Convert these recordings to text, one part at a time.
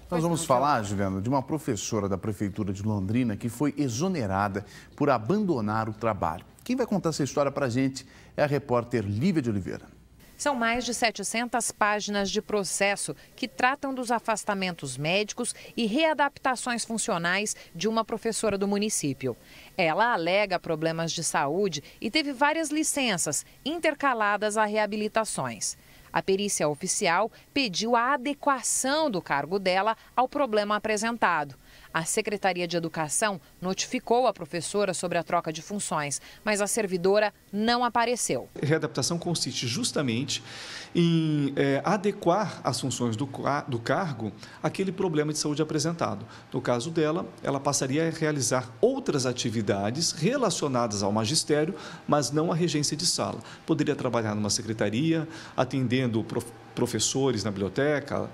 Nós vamos falar, Juliana, de uma professora da Prefeitura de Londrina que foi exonerada por abandonar o trabalho. Quem vai contar essa história para a gente é a repórter Lívia de Oliveira. São mais de 700 páginas de processo que tratam dos afastamentos médicos e readaptações funcionais de uma professora do município. Ela alega problemas de saúde e teve várias licenças intercaladas a reabilitações. A perícia oficial pediu a adequação do cargo dela ao problema apresentado. A Secretaria de Educação notificou a professora sobre a troca de funções, mas a servidora não apareceu. A readaptação consiste justamente em adequar as funções do cargo àquele problema de saúde apresentado. No caso dela, ela passaria a realizar outras atividades relacionadas ao magistério, mas não à regência de sala. Poderia trabalhar numa secretaria, atendendo professores na biblioteca,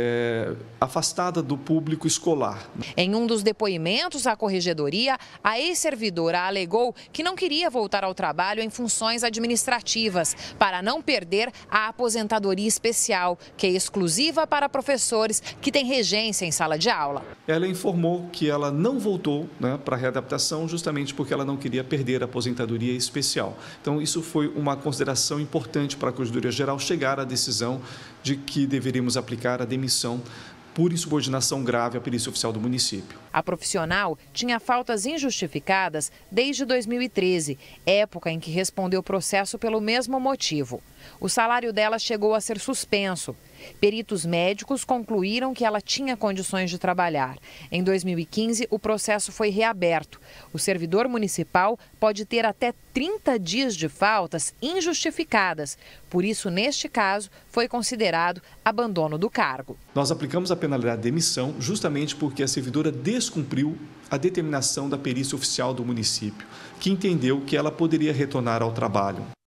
afastada do público escolar. Em um dos depoimentos à corregedoria, a ex-servidora alegou que não queria voltar ao trabalho em funções administrativas para não perder a aposentadoria especial, que é exclusiva para professores que têm regência em sala de aula. Ela informou que ela não voltou para a readaptação justamente porque ela não queria perder a aposentadoria especial. Então, isso foi uma consideração importante para a Corregedoria Geral chegar à decisão de que deveríamos aplicar a demissão por insubordinação grave à perícia oficial do município. A profissional tinha faltas injustificadas desde 2013, época em que respondeu processo pelo mesmo motivo. O salário dela chegou a ser suspenso. Peritos médicos concluíram que ela tinha condições de trabalhar. Em 2015, o processo foi reaberto. O servidor municipal pode ter até 30 dias de faltas injustificadas. Por isso, neste caso, foi considerado abandono do cargo. Nós aplicamos a penalidade de demissão justamente porque a servidora descumpriu a determinação da perícia oficial do município, que entendeu que ela poderia retornar ao trabalho.